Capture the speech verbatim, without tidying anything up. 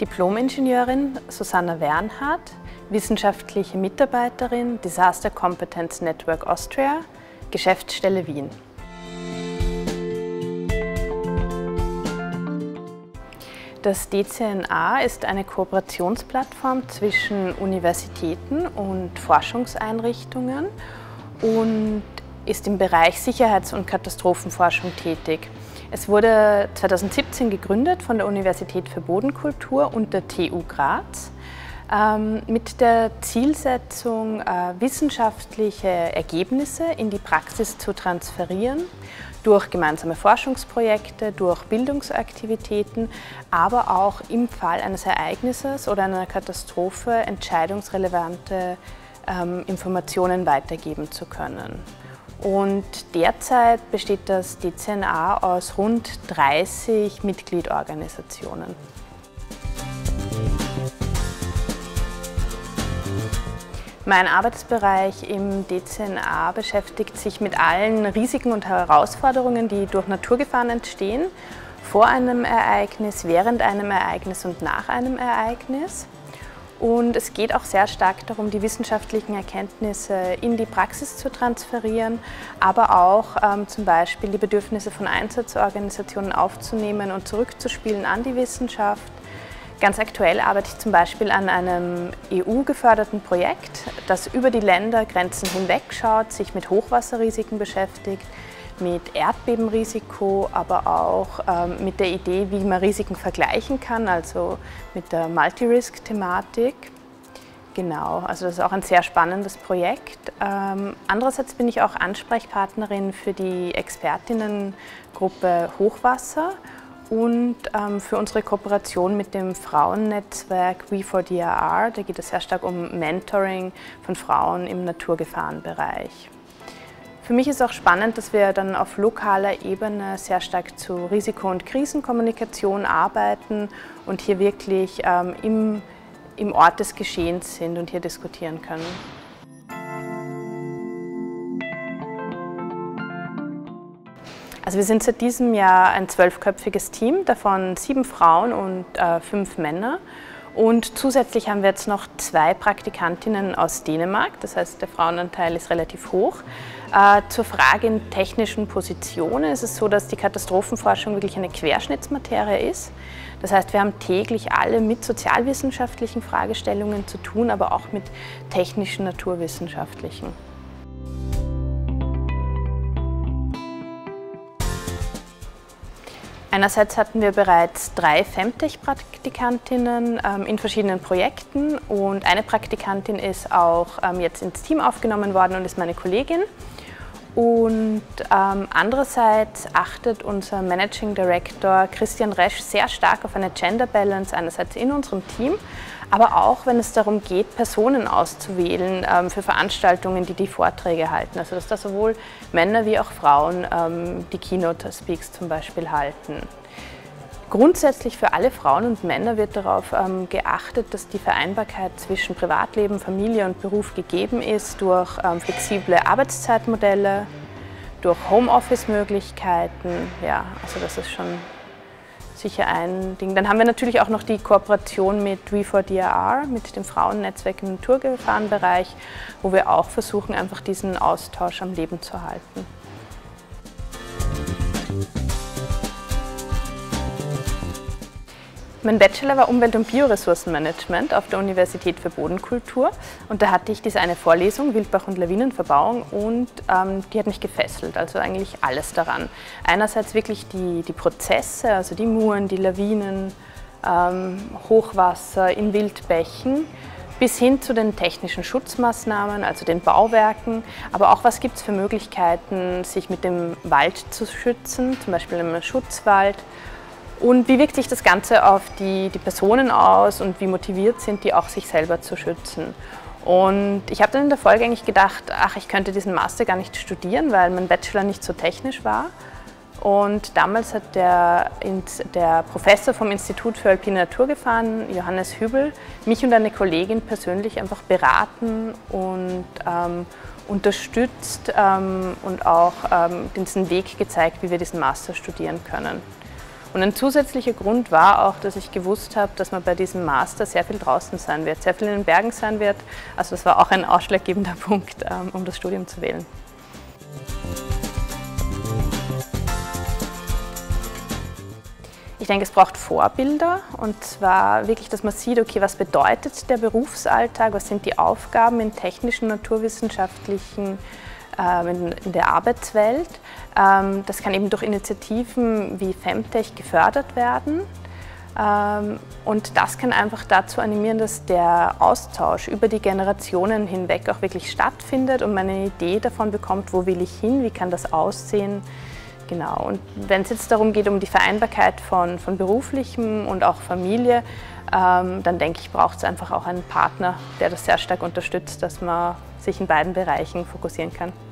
Diplom-Ingenieurin Susanna Wernhardt, wissenschaftliche Mitarbeiterin Disaster Competence Network Austria, Geschäftsstelle Wien. Das D C N A ist eine Kooperationsplattform zwischen Universitäten und Forschungseinrichtungen und ist im Bereich Sicherheits- und Katastrophenforschung tätig. Es wurde zweitausendsiebzehn gegründet von der Universität für Bodenkultur und der T U Graz ähm, mit der Zielsetzung, äh, wissenschaftliche Ergebnisse in die Praxis zu transferieren, durch gemeinsame Forschungsprojekte, durch Bildungsaktivitäten, aber auch im Fall eines Ereignisses oder einer Katastrophe entscheidungsrelevante ähm, Informationen weitergeben zu können. Und derzeit besteht das D C N A aus rund dreißig Mitgliedorganisationen. Mein Arbeitsbereich im D C N A beschäftigt sich mit allen Risiken und Herausforderungen, die durch Naturgefahren entstehen, vor einem Ereignis, während einem Ereignis und nach einem Ereignis. Und es geht auch sehr stark darum, die wissenschaftlichen Erkenntnisse in die Praxis zu transferieren, aber auch ähm, zum Beispiel die Bedürfnisse von Einsatzorganisationen aufzunehmen und zurückzuspielen an die Wissenschaft. Ganz aktuell arbeite ich zum Beispiel an einem E U-geförderten Projekt, das über die Ländergrenzen hinweg schaut, sich mit Hochwasserrisiken beschäftigt, mit Erdbebenrisiko, aber auch ähm, mit der Idee, wie man Risiken vergleichen kann, also mit der Multi-Risk-Thematik. Genau, also das ist auch ein sehr spannendes Projekt. Ähm, andererseits bin ich auch Ansprechpartnerin für die Expertinnengruppe Hochwasser und ähm, für unsere Kooperation mit dem Frauennetzwerk We for D R R. Da geht es sehr stark um Mentoring von Frauen im Naturgefahrenbereich. Für mich ist auch spannend, dass wir dann auf lokaler Ebene sehr stark zu Risiko- und Krisenkommunikation arbeiten und hier wirklich ähm, im, im Ort des Geschehens sind und hier diskutieren können. Also wir sind seit diesem Jahr ein zwölfköpfiges Team, davon sieben Frauen und äh, fünf Männer. Und zusätzlich haben wir jetzt noch zwei Praktikantinnen aus Dänemark, das heißt der Frauenanteil ist relativ hoch. Äh, zur Frage in technischen Positionen ist es so, dass die Katastrophenforschung wirklich eine Querschnittsmaterie ist. Das heißt, wir haben täglich alle mit sozialwissenschaftlichen Fragestellungen zu tun, aber auch mit technischen, naturwissenschaftlichen. Einerseits hatten wir bereits drei Femtech-Praktikantinnen ähm, in verschiedenen Projekten und eine Praktikantin ist auch ähm, jetzt ins Team aufgenommen worden und ist meine Kollegin. Und ähm, andererseits achtet unser Managing Director Christian Resch sehr stark auf eine Gender Balance, einerseits in unserem Team, aber auch, wenn es darum geht, Personen auszuwählen ähm, für Veranstaltungen, die die Vorträge halten. Also dass da sowohl Männer wie auch Frauen ähm, die Keynote Speaks zum Beispiel halten. Grundsätzlich für alle Frauen und Männer wird darauf ähm, geachtet, dass die Vereinbarkeit zwischen Privatleben, Familie und Beruf gegeben ist durch ähm, flexible Arbeitszeitmodelle, durch Homeoffice-Möglichkeiten. Ja, also das ist schon sicher ein Ding. Dann haben wir natürlich auch noch die Kooperation mit We for D R R, mit dem Frauennetzwerk im Naturgefahrenbereich, wo wir auch versuchen, einfach diesen Austausch am Leben zu halten. Mein Bachelor war Umwelt- und Bioressourcenmanagement auf der Universität für Bodenkultur und da hatte ich diese eine Vorlesung, Wildbach- und Lawinenverbauung, und ähm, die hat mich gefesselt, also eigentlich alles daran. Einerseits wirklich die, die Prozesse, also die Muren, die Lawinen, ähm, Hochwasser in Wildbächen, bis hin zu den technischen Schutzmaßnahmen, also den Bauwerken, aber auch was gibt es für Möglichkeiten, sich mit dem Wald zu schützen, zum Beispiel im Schutzwald. Und wie wirkt sich das Ganze auf die, die Personen aus und wie motiviert sind die auch, sich selber zu schützen? Und ich habe dann in der Folge eigentlich gedacht, ach, ich könnte diesen Master gar nicht studieren, weil mein Bachelor nicht so technisch war. Und damals hat der, der Professor vom Institut für Alpine Naturgefahren, Johannes Hübel, mich und eine Kollegin persönlich einfach beraten und ähm, unterstützt ähm, und auch ähm, diesen Weg gezeigt, wie wir diesen Master studieren können. Und ein zusätzlicher Grund war auch, dass ich gewusst habe, dass man bei diesem Master sehr viel draußen sein wird, sehr viel in den Bergen sein wird. Also das war auch ein ausschlaggebender Punkt, um das Studium zu wählen. Ich denke, es braucht Vorbilder, und zwar wirklich, dass man sieht, okay, was bedeutet der Berufsalltag, was sind die Aufgaben in technischen, naturwissenschaftlichen, äh, in, in der Arbeitswelt. Ähm, das kann eben durch Initiativen wie Femtech gefördert werden. Ähm, und das kann einfach dazu animieren, dass der Austausch über die Generationen hinweg auch wirklich stattfindet und man eine Idee davon bekommt, wo will ich hin, wie kann das aussehen. Genau, und wenn es jetzt darum geht, um die Vereinbarkeit von, von beruflichem und auch Familie, ähm, dann denke ich, braucht es einfach auch einen Partner, der das sehr stark unterstützt, dass man sich in beiden Bereichen fokussieren kann.